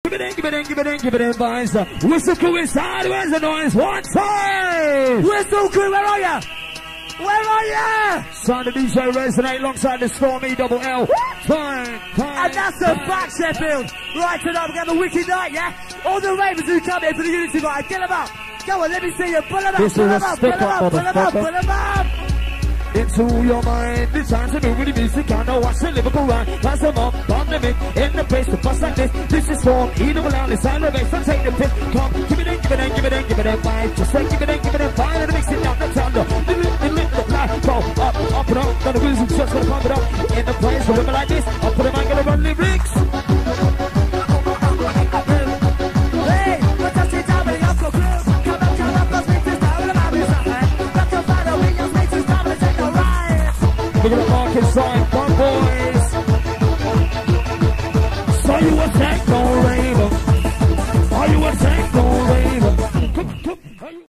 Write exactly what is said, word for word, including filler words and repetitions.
Give it in, give it in, give it in, give it in, boys. Whistle crew inside, where's the noise? One time! Whistle crew, where are ya? Where are ya? Sound of D J Resonate alongside the Stormy Double L. Time, time, and that's a fact, Sheffield. Right tonight, we're going to have a wicked night, yeah? All the ravers who come here for the Unity night, get them up. Go on, let me see you. Pull them up, This pull is them a up, pull stick them up, up, pull them up, motherfucker. pull them up. Into your mind, the time to move with the music. I know watch the Liverpool run. Pass them up, bomb them in, in the place to bust like this. This is form, eat them around, it's time to make some take the piss. Come, give it in, give it in, give it in, give it in, five. Just say, give it in, give it in, five. And mix it down the thunder. The lip, the lip, the black, go up, up and up. Got the wheels and just gonna pump it